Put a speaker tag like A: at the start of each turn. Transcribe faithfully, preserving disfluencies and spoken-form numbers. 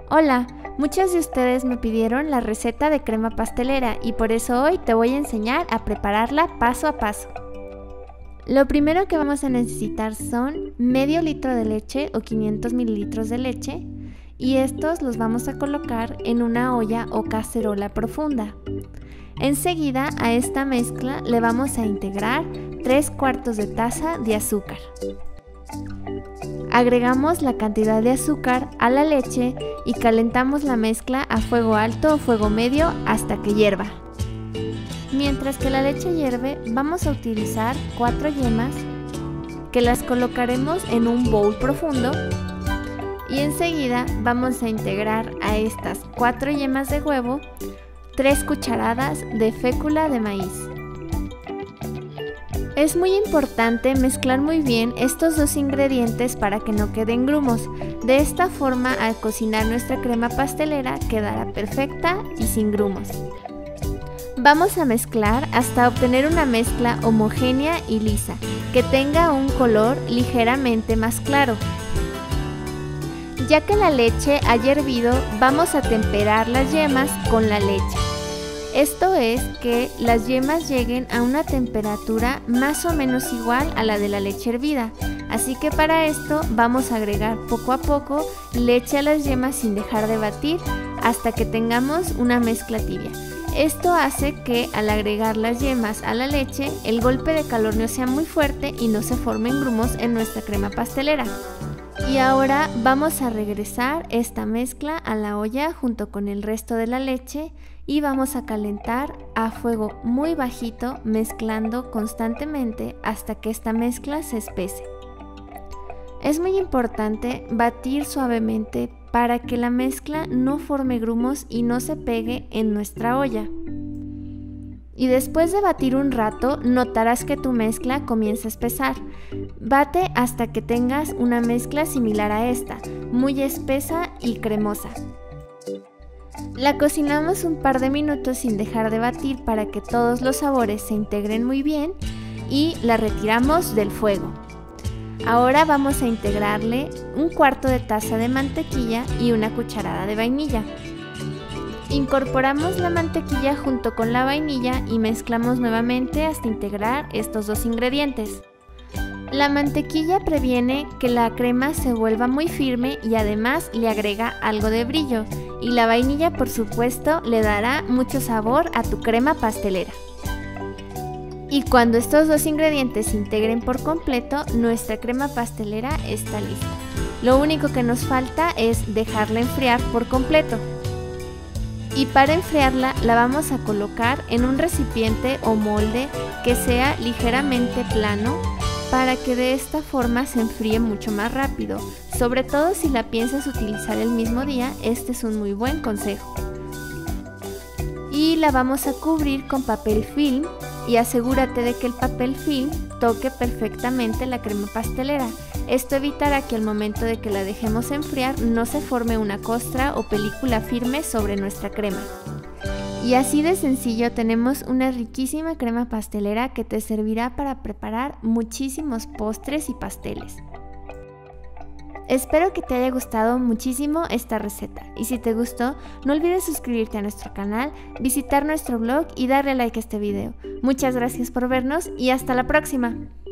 A: Hola, muchos de ustedes me pidieron la receta de crema pastelera y por eso hoy te voy a enseñar a prepararla paso a paso. Lo primero que vamos a necesitar son medio litro de leche o quinientos mililitros de leche y estos los vamos a colocar en una olla o cacerola profunda. Enseguida a esta mezcla le vamos a integrar tres cuartos de taza de azúcar. Agregamos la cantidad de azúcar a la leche y calentamos la mezcla a fuego alto o fuego medio hasta que hierva. Mientras que la leche hierve, vamos a utilizar cuatro yemas que las colocaremos en un bowl profundo y enseguida vamos a integrar a estas cuatro yemas de huevo tres cucharadas de fécula de maíz. Es muy importante mezclar muy bien estos dos ingredientes para que no queden grumos. De esta forma, al cocinar nuestra crema pastelera quedará perfecta y sin grumos. Vamos a mezclar hasta obtener una mezcla homogénea y lisa, que tenga un color ligeramente más claro. Ya que la leche haya hervido, vamos a temperar las yemas con la leche. Esto es que las yemas lleguen a una temperatura más o menos igual a la de la leche hervida, así que para esto vamos a agregar poco a poco leche a las yemas sin dejar de batir hasta que tengamos una mezcla tibia. Esto hace que al agregar las yemas a la leche el golpe de calor no sea muy fuerte y no se formen grumos en nuestra crema pastelera. Y ahora vamos a regresar esta mezcla a la olla junto con el resto de la leche y vamos a calentar a fuego muy bajito, mezclando constantemente hasta que esta mezcla se espese. Es muy importante batir suavemente para que la mezcla no forme grumos y no se pegue en nuestra olla. Y después de batir un rato, notarás que tu mezcla comienza a espesar. Bate hasta que tengas una mezcla similar a esta, muy espesa y cremosa. La cocinamos un par de minutos sin dejar de batir para que todos los sabores se integren muy bien y la retiramos del fuego. Ahora vamos a integrarle un cuarto de taza de mantequilla y una cucharada de vainilla. Incorporamos la mantequilla junto con la vainilla y mezclamos nuevamente hasta integrar estos dos ingredientes. La mantequilla previene que la crema se vuelva muy firme y además le agrega algo de brillo, y la vainilla, por supuesto, le dará mucho sabor a tu crema pastelera. Y cuando estos dos ingredientes se integren por completo, nuestra crema pastelera está lista. Lo único que nos falta es dejarla enfriar por completo. Y para enfriarla la vamos a colocar en un recipiente o molde que sea ligeramente plano para que de esta forma se enfríe mucho más rápido. Sobre todo si la piensas utilizar el mismo día, este es un muy buen consejo. Y la vamos a cubrir con papel film y asegúrate de que el papel film toque perfectamente la crema pastelera. Esto evitará que al momento de que la dejemos enfriar no se forme una costra o película firme sobre nuestra crema. Y así de sencillo tenemos una riquísima crema pastelera que te servirá para preparar muchísimos postres y pasteles. Espero que te haya gustado muchísimo esta receta y si te gustó no olvides suscribirte a nuestro canal, visitar nuestro blog y darle like a este video. Muchas gracias por vernos y hasta la próxima.